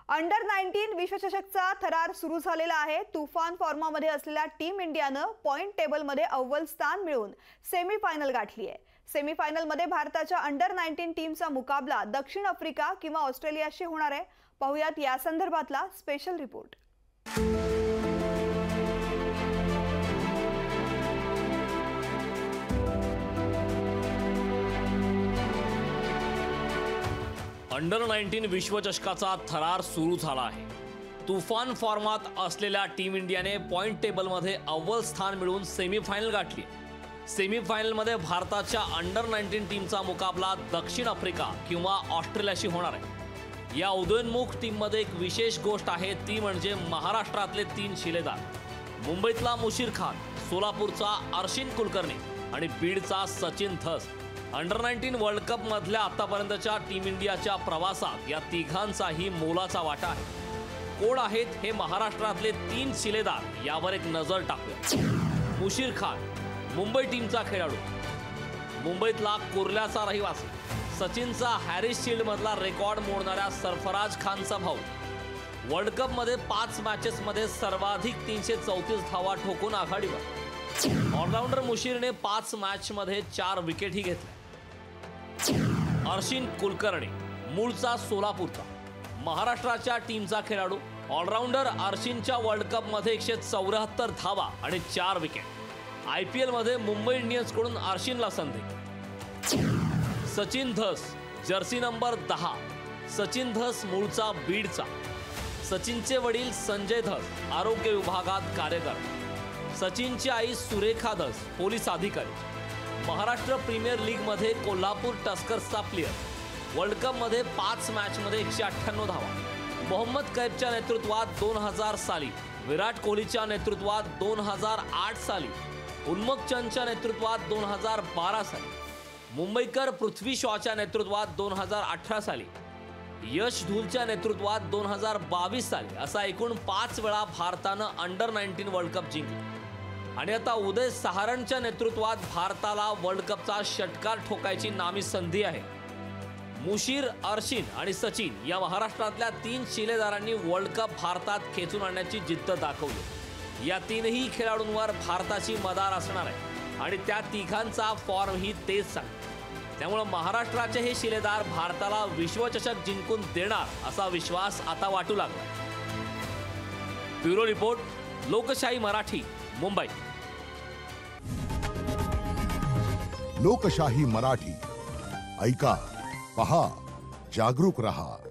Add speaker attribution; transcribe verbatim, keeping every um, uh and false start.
Speaker 1: Under nineteen विश्वचषकचा थरार सुरू झालेला आहे। तुफान फॉर्मामध्ये असलेल्या टीम इंडियानं पॉइंट टेबलमध्ये अव्वल स्थान मिळवून सेमीफायनल गाठली आहे। सेमीफायनलमध्ये भारताच्या अंडर नाइन्टीन टीमचा मुकाबला दक्षिण आफ्रिका किंवा ऑस्ट्रेलियाशी होणार आहे। पाहुयात या संदर्भातला स्पेशल रिपोर्ट।
Speaker 2: अंडर नाइन्टीन विश्वचषकाचा थरार सुरू झाला आहे। तुफान फॉर्मात असलेल्या टीम इंडियाने पॉइंट टेबलमध्ये अव्वल स्थान मिळवून सेमीफायनल गाठली। सेमीफायनलमध्ये भारताच्या अंडर नाइन्टीन टीमचा मुकाबला दक्षिण आफ्रिका किंवा ऑस्ट्रेलियाशी होणार आहे। या उदयोन्मुख टीममध्ये एक विशेष गोष्ट आहे, ती म्हणजे महाराष्ट्रातले तीन शिलेदार। मुंबईतला मुशीर खान, सोलापूरचा अर्शिन कुलकर्णी आणि बीडचा Sachin Dhas. Under nineteen world cup मधल्या आतापर्यंतच्या टीम इंडियाच्या प्रवासात या तिघांचाही मोलाचा वाटा आहे। कोण आहेत हे महाराष्ट्रातले तीन शिलेदार यावर एक नजर टाकूया। मुशीर खान मुंबई टीमचा खेळाडू, मुंबईतला कुर्ल्याचा रहिवासी, सचिनचा हॅरिस शील्ड मधला रेकॉर्ड मोडणाऱ्या सरफराज खानचा भाऊ। वर्ल्ड कप मध्ये पाच मॅचेस मध्ये सर्वाधिक तीनशे चौतीस धावा ठोकून आघाडीवर। ऑलराऊंडर मुशीरने पाच मॅच मध्ये चार विकेटही घेतल्या। अर्शिन कुलकर्णी मूळचा सोलापूरचा, महाराष्ट्राच्या टीमचा खेळाडू। ऑलराऊंडर अर्शिनच्या वर्ल्ड कप मध्ये एकशे चौऱ्याहत्तर धावा आणि चार विकेट। आय पी एल मध्ये मुंबई इंडियन्स कडून अर्शिनला संधी। सचिन धस जर्सी नंबर दहा, सचिन धस मूळचा बीडचा। सचिनचे वडील संजय धस आरोग्य विभागात कार्यरत। सचिनची आई सुरेखा धस पोलीस अधिकारी। महाराष्ट्र प्रीमियर लीग मध्ये कोल्हापूर टस्कर्सचा प्लेयर। वर्ल्ड कप मध्ये पाच मॅच मध्ये एकशे अठ्ठ्याण्णव धावा। मोहम्मद कैफच्या नेतृत्वात दोन हजार साली, विराट कोहलीच्या नेतृत्वात दोन हजार आठ साली, उन्मुख चंदच्या नेतृत्वात दोन हजार बारा साली, मुंबईकर पृथ्वी शॉच्या नेतृत्वात दोन हजार अठरा साली, यश धूलच्या नेतृत्वात दोन हजार बावीस साली असा एकूण पाच वेळा भारतानं अंडर नाइन्टीन वर्ल्ड कप जिंकले। आणि आता उदय सहारणच्या नेतृत्वात भारताला वर्ल्ड कपचा षटकार ठोकायची नामी संधी आहे। मुशीर, अर्शिन आणि सचिन या महाराष्ट्रातल्या तीन शिलेदारांनी वर्ल्ड कप भारतात खेचून आणण्याची जिद्द दाखवली। या तीनही खेळाडूंवर भारताची मदार असणार आहे आणि त्या तिघांचा फॉर्म ही तेच सांगतो। त्यामुळे महाराष्ट्राचे हे शिलेदार भारताला विश्वचषक जिंकून देणार असा विश्वास आता वाटू लागला। ब्युरो रिपोर्ट, लोकशाही मराठी, मुंबई।
Speaker 3: लोकशाही मराठी ऐका, पहा, जागरूक रहा।